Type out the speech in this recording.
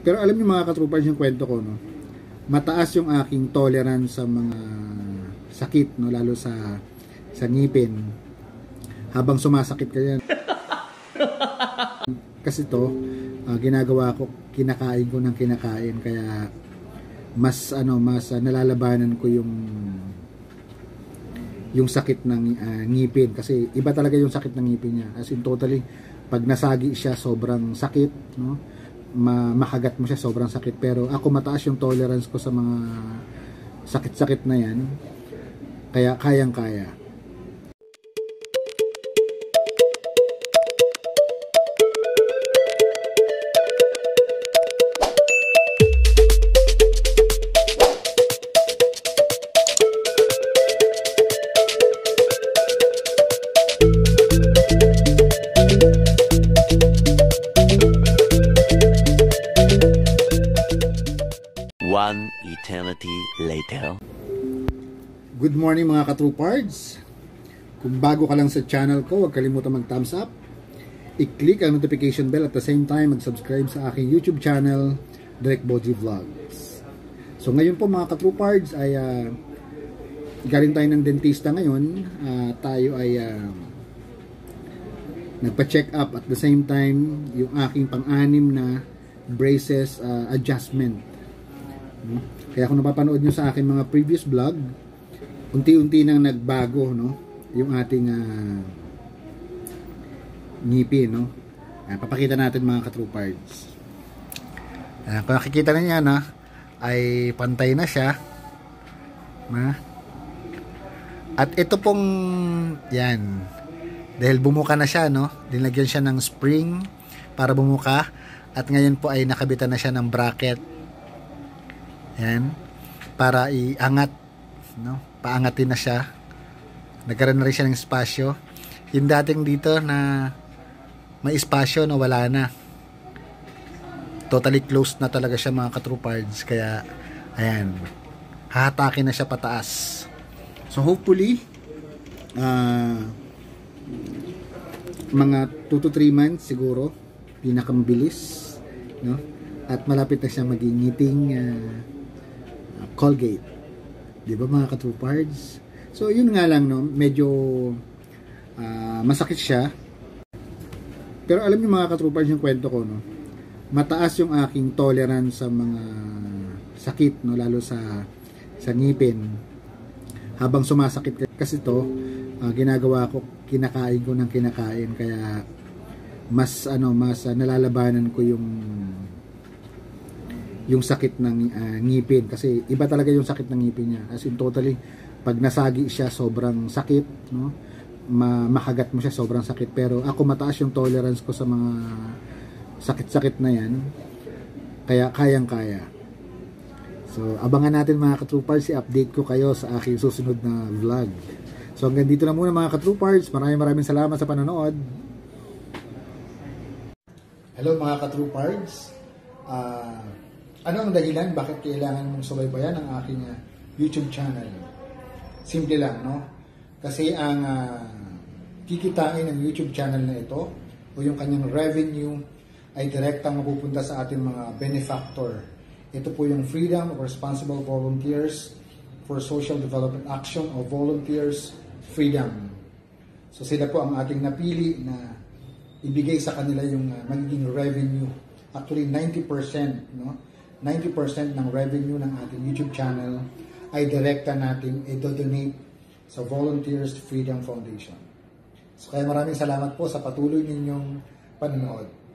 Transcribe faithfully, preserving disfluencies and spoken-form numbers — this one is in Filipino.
Pero alam niyo mga katroopers, yung kwento ko, no? Mataas yung aking tolerance sa mga sakit, no? Lalo sa sa ngipin. Habang sumasakit ka yan. Kasi to, uh, ginagawa ko, kinakain ko ng kinakain. Kaya mas ano, mas uh, nalalabanan ko yung yung sakit ng uh, ngipin. Kasi iba talaga yung sakit ng ngipin niya. As in totally, pag nasagi siya, sobrang sakit, no? Ma makagat mo siya, sobrang sakit. Pero ako mataas yung tolerance ko sa mga sakit-sakit na yan, kaya kayang-kaya. One eternity later. Good morning mga katroopards. Kung bago ka lang sa channel ko, huwag kalimutan mag-thumbs up, i-click ang notification bell, at the same time mag-subscribe sa aking YouTube channel, Direct Boji Vlogs. So ngayon po mga katroopards ay uh, galing tayo ng dentista ngayon. Uh, tayo ay uh, nagpa-check up, at the same time yung aking pang-anim na braces uh, adjustment. Kaya kung napapanood nyo sa aking mga previous vlog, unti-unti nang nagbago, no, yung ating uh, ngipin, no. Ayan, papakita natin mga katroopards. Ayan, kung nakikita na niya, na ay pantay na siya, na. At ito pong yan, dahil bumuka na siya, no, dinagyan siya ng spring para bumuka, at ngayon po ay nakabitan na siya ng bracket. Yan, para iangat, no? Paangatin na siya. Nagkaroon na rin siya ng espasyo. Yung dating dito na may espasyo, na wala na. Totally closed na talaga siya mga katroopards. Kaya, ayan, hahatakin na siya pataas. So hopefully, uh, mga two to three months siguro, pinakambilis, no? At malapit na siya maging ngiting uh, Colgate, di ba mga katroopards? So yun nga lang, no, medyo uh, masakit siya. Pero alam niyo mga katroopards, yung kwento ko, no, mataas yung aking tolerance sa mga sakit, no, lalo sa sa ngipin. Habang sumasakit ka, kasi to, uh, ginagawa ko, kinakain ko ng kinakain. Kaya mas ano, mas uh, nalalabanan ko yung yung sakit ng uh, ngipin. Kasi iba talaga yung sakit ng ngipin niya. As in totally, pag nasagi siya, sobrang sakit, no? Ma makagat mo siya, sobrang sakit. Pero ako mataas yung tolerance ko sa mga sakit-sakit na yan, kaya kayang-kaya. So abangan natin mga katroopards, i-update ko kayo sa aking susunod na vlog. So hanggang dito na muna mga katroopards. Maraming maraming salamat sa panonood. Hello mga katroopards. Ah... Uh, Ano ang dahilan bakit kailangan mong subaybayan ang aking uh, YouTube channel? Simple lang, no? Kasi ang uh, kikitain ng YouTube channel na ito o yung kanyang revenue ay direktang mapupunta sa ating mga benefactor. Ito po yung Freedom of Responsible Volunteers for Social Development Action o Volunteers Freedom. So sila po ang ating napili na ibigay sa kanila yung uh, magiging revenue. Actually ninety percent, no? ninety percent ng revenue ng ating YouTube channel ay direkta natin i-donate sa Volunteers Freedom Foundation. So kaya maraming salamat po sa patuloy ninyong panonood.